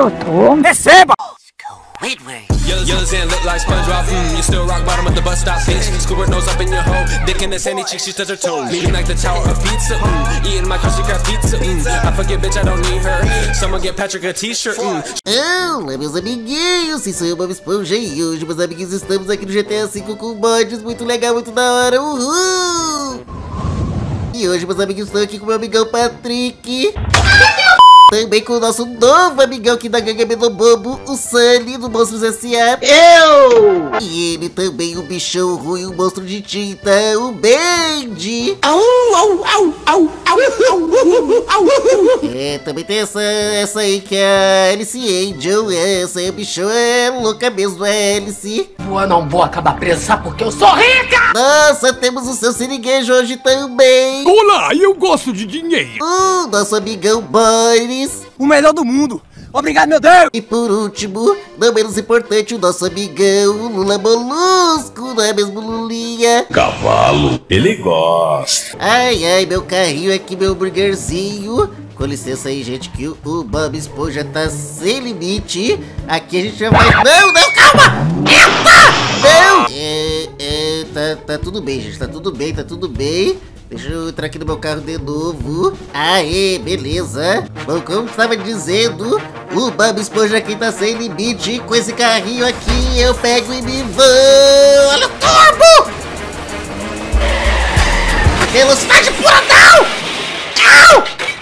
Eu tô. Receba! Wait. Yellows and look like SpongeBob. You still rock bottom of the bus stop, bitch. Squidward nose up in your hole. Dick in the sandy cheek, she touch her toes. Leaning like the tower of pizza. Eating my crusty crab pizza. I forget, bitch, I don't need her. Someone get Patrick a t-shirt. Olá, meus amiguinhos, isso é o Bob Esponja e hoje, meus amiguinhos, estamos aqui no GTA V com mods muito legal, muito da hora. Uhul! E hoje, meus amiguinhos, estou aqui com o meu amigão Patrick. Também com o nosso novo amigão aqui da gangue Bobo, o Sunny do Monstros S.A. E ele também, o bichão ruim, o monstro de tinta, o Bendy. Também tem essa aí que é a Alice Angel. Essa aí, o bichão é louca mesmo, é Alice. Eu não vou acabar presa, sabe porque eu sou rica! Nossa, temos o seu siriguejo hoje também. Olá, eu gosto de dinheiro. O nosso amigão Boris. O melhor do mundo. Obrigado, meu Deus. E por último, não menos importante, o nosso amigão Lula Molusco, não é mesmo, Lulinha? Cavalo, ele gosta. Ai, meu carrinho aqui, meu burgerzinho. Com licença aí, gente, que o Bob Esponja tá sem limite. Aqui a gente já vai... Não, calma! Eita! Não! Tá tudo bem, gente, tá tudo bem. Deixa eu entrar aqui no meu carro de novo. Aê, beleza. Bom, como estava dizendo, o Bob Esponja aqui tá sem limite. Com esse carrinho aqui eu pego e me vou. Olha o turbo! Velocidade pura, não!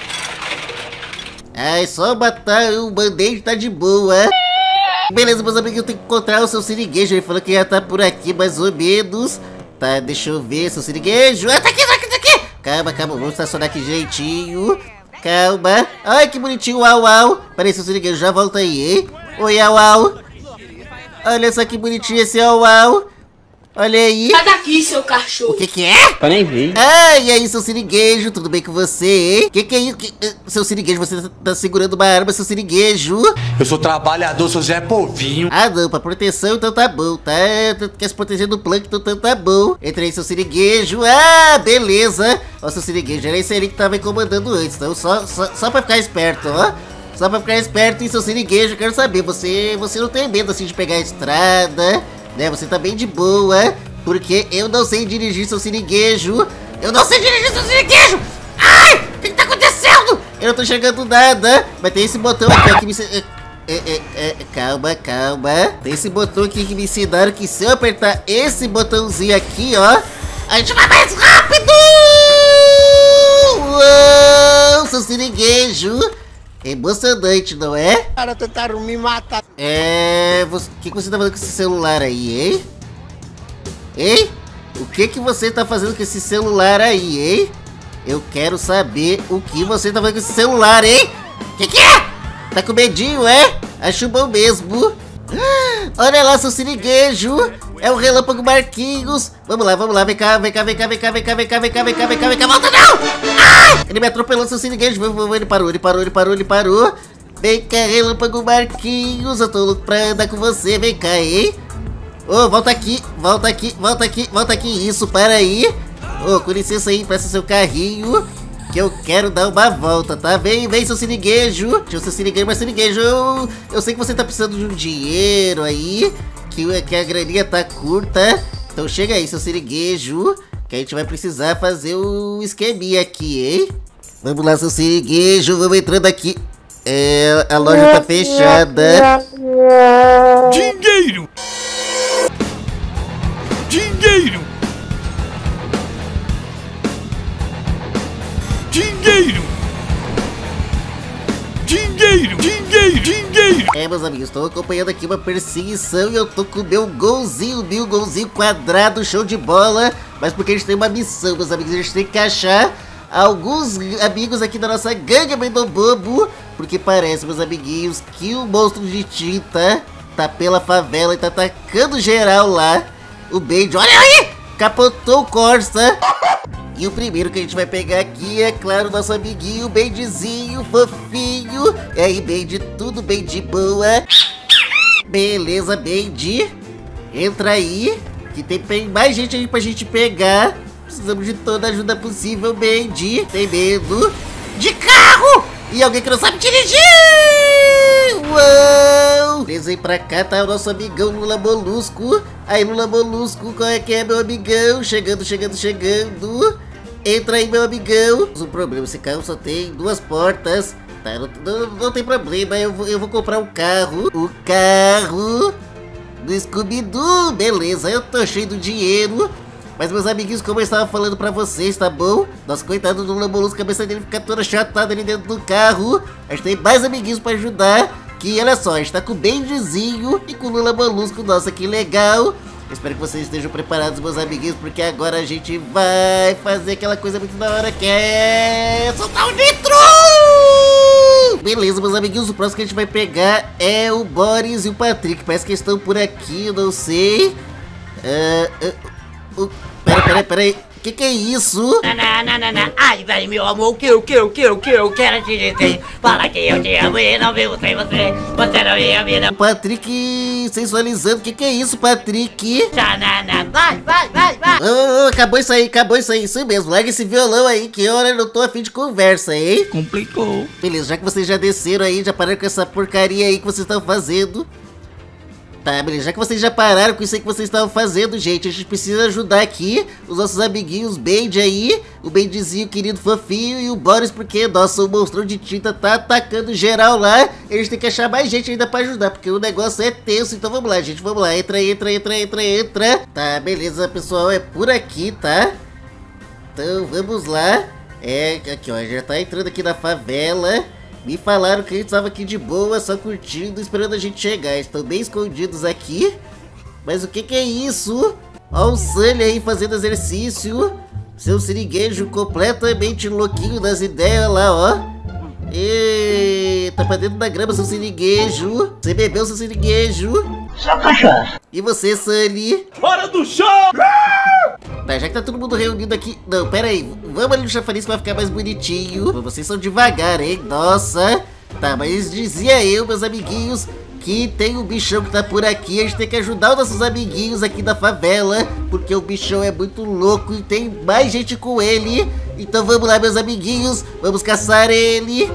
Ai, só matar o Band-Aid tá de boa. Beleza, meus amigos, eu tenho que encontrar o seu siriguejo. Ele falou que ia estar por aqui, mais ou menos. Tá, deixa eu ver, seu siriguejo. Ah, tá aqui. Calma, vamos estacionar aqui direitinho. Calma. Ai, que bonitinho, au. Peraí, seu siriguejo, já volta aí, hein? Oi, au. Olha só que bonitinho esse au. Olha aí. Sai daqui, seu cachorro. O que é? Eu nem vi. Ai, e aí, seu siriguejo, tudo bem com você, hein? Que é isso? Seu siriguejo, você tá segurando uma arma, seu siriguejo. Eu sou trabalhador, sou Zé Povinho. Ah, não, pra proteção, então tá bom, tá? Quer se proteger do plâncton, então tá bom. Entra aí, seu siriguejo. Ah, beleza. Ó, seu siriguejo, era esse ali que tava incomodando antes, então só pra ficar esperto, ó. Só pra ficar esperto, e seu siriguejo, eu quero saber, você não tem medo, assim, de pegar a estrada, né? Você tá bem de boa, porque eu não sei dirigir, seu siriguejo. Ai, o que tá acontecendo? Eu não tô enxergando nada. Mas tem esse botão aqui, ó, que me... Calma. Tem esse botão aqui que me ensinaram que se eu apertar esse botãozinho aqui, ó, a gente vai mais rápido! Uou, seu siriguejo. Emocionante, não é? Cara, tentaram me matar. O que você tá fazendo com esse celular aí, hein? Hein? O que você tá fazendo com esse celular aí, hein? Eu quero saber o que você tá fazendo com esse celular, hein? Que é? Tá com medinho, é? Acho bom mesmo. Olha lá, seu siriguejo. É o Relâmpago Marquinhos. Vamos lá. Vem cá. Volta, não! Ai! Ele me atropelou, seu siriguejo. Ele parou. Vem cá, Relâmpago Marquinhos. Eu tô louco pra andar com você. Vem cá, hein? Ô, volta aqui. Isso, para aí. Ô, com licença aí, presta seu carrinho, que eu quero dar uma volta, tá? Vem, seu siriguejo. Seu siriguejo, eu sei que você tá precisando de um dinheiro aí, que a graninha tá curta. Então chega aí, seu siriguejo, que a gente vai precisar fazer um esqueminha aqui, hein? Vamos lá, seu siriguejo, vamos entrando aqui. A loja tá fechada. Dinheiro! Meus amigos, estou acompanhando aqui uma perseguição e eu tô com o meu golzinho quadrado, show de bola. Mas porque a gente tem uma missão, meus amigos, a gente tem que achar alguns amigos aqui da nossa gangue Bobo, porque parece, meus amiguinhos, que o monstro de tinta tá pela favela e tá atacando geral lá. O Bendy, olha aí, capotou o Corsa. E o primeiro que a gente vai pegar aqui é, claro, nosso amiguinho Bendyzinho, fofinho. E aí, Bendy, tudo bem de boa? Beleza, Bendy. Entra aí, que tem mais gente aí pra gente pegar. Precisamos de toda a ajuda possível, Bendy. Tem medo de carro e alguém que não sabe dirigir. Uou! Beleza, vem pra cá, tá o nosso amigão Lula Molusco. Aí, Lula Molusco, qual é que é, meu amigão? Chegando. Entra aí, meu amigão. O problema, esse carro só tem 2 portas. Tá, não tem problema, eu vou comprar um carro. O carro do Scooby-Doo. Beleza, eu tô cheio do dinheiro. Mas, meus amiguinhos, como eu estava falando pra vocês, tá bom? Nosso coitado do Lula Molusco, a cabeça dele fica toda achatada ali dentro do carro. A gente tem mais amiguinhos pra ajudar. Que, olha só, a gente tá com o Benjizinho e com o Lula Molusco. Nossa, que legal. Espero que vocês estejam preparados, meus amiguinhos, porque agora a gente vai fazer aquela coisa muito da hora que é soltar o nitro! Beleza, meus amiguinhos, o próximo que a gente vai pegar é o Boris e o Patrick. Parece que eles estão por aqui, eu não sei. Peraí. Que é isso? Ai, velho, meu amor, o que eu quero te dizer? Fala que eu te amo e não vivo sem você. Você não me ama, O Patrick sensualizando. Que é isso, Patrick? Vai. Acabou isso aí. Isso mesmo. Larga esse violão aí, que eu não tô afim de conversa, hein? Complicou. Beleza, já que vocês já desceram aí, já pararam com essa porcaria aí que vocês estão fazendo. Tá, beleza, já que vocês já pararam com isso aí que vocês estavam fazendo, gente, a gente precisa ajudar aqui os nossos amiguinhos Bendy aí, o Bendyzinho querido fofinho e o Boris, porque, nossa, o monstrão de tinta tá atacando geral lá. Eles têm que achar mais gente ainda pra ajudar, porque o negócio é tenso. Então vamos lá, gente, vamos lá, entra. Tá, beleza, pessoal, é por aqui, tá? Então vamos lá. Aqui ó, já tá entrando aqui na favela. Me falaram que eles estavam aqui de boa, só curtindo, esperando a gente chegar. Estão bem escondidos aqui. Mas o que é isso? Ó o Sully aí fazendo exercício. Seu siriguejo completamente louquinho das ideias lá, ó. Tá pra dentro da grama, seu siriguejo. Você bebeu, seu siriguejo? Só cachorro. E você, Sully? Fora do chão! Tá, já que tá todo mundo reunido aqui... Não, pera aí. Vamos ali no chafariz que vai ficar mais bonitinho. Vocês são devagar, hein? Nossa. Tá, mas dizia eu, meus amiguinhos, que tem um bichão que tá por aqui. A gente tem que ajudar os nossos amiguinhos aqui da favela, porque o bichão é muito louco e tem mais gente com ele. Então vamos lá, meus amiguinhos. Vamos caçar ele.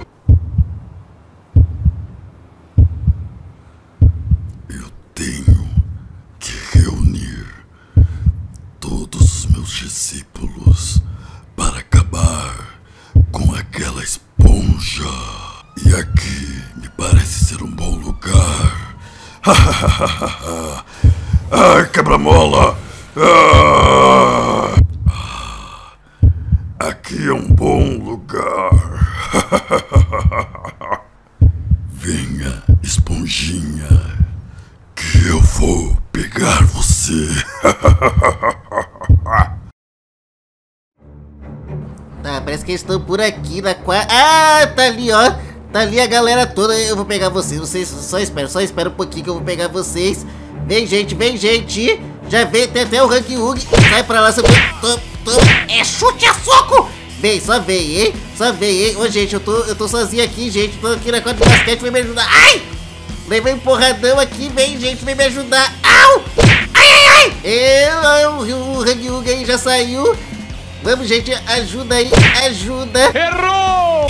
Eu tenho que reunir todos os meus discípulos para acabar com aquela esponja. E aqui me parece ser um bom lugar. Ai, quebra-mola! Aqui é um bom lugar. Venha, esponjinha, que eu vou pegar você. Tá, parece que eles estão por aqui na quadra. Ah, tá ali, ó. Tá ali a galera toda. Eu vou pegar vocês. Vocês só espera um pouquinho que eu vou pegar vocês. Vem, gente. Já vem, tem até o Rank Hug. Sai pra lá, seu... É chute, é soco! Vem, só vem, hein? Ô, gente, eu tô sozinho aqui, gente. Tô aqui na quadra de basquete, vem me ajudar. Ai! Levei um porradão aqui, vem, gente, vem me ajudar. Au! Ai! O Rank Hug aí já saiu. Vamos, gente, ajuda aí, ajuda. Errou!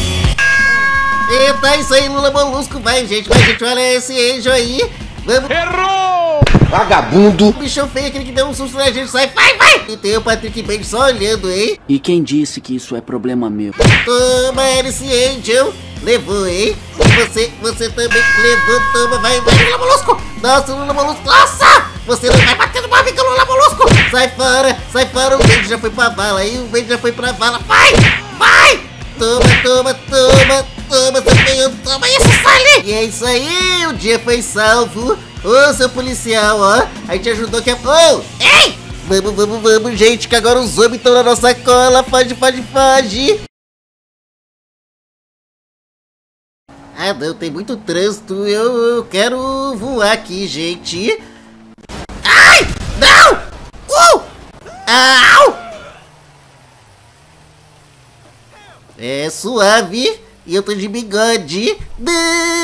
Eita, isso aí, Lula Molusco. Vai, gente, olha esse Angel aí. Vamos. Errou! Vagabundo! O bichão feio, aquele que deu um susto na gente, sai, vai! E tem o Patrick Bendy só olhando, hein? E quem disse que isso é problema meu? Toma, esse Angel. Levou, hein? E você também levou, toma, vai, Lula Molusco! Nossa, Lula Molusco, nossa! Você não vai bater no meu amigo, Lula Molusco! Sai fora, o Bendy já foi pra bala, hein? Vai! Toma, seu feio, toma isso, Sully! E é isso aí, o dia foi salvo. Ô, seu policial, ó, a gente ajudou que a... Ô, ei! Vamos, gente, que agora os zombies estão na nossa cola. Foge! Ah, não, tem muito trânsito. Eu quero voar aqui, gente. Ai! Não! Au! É suave. E eu tô de bigode. Não!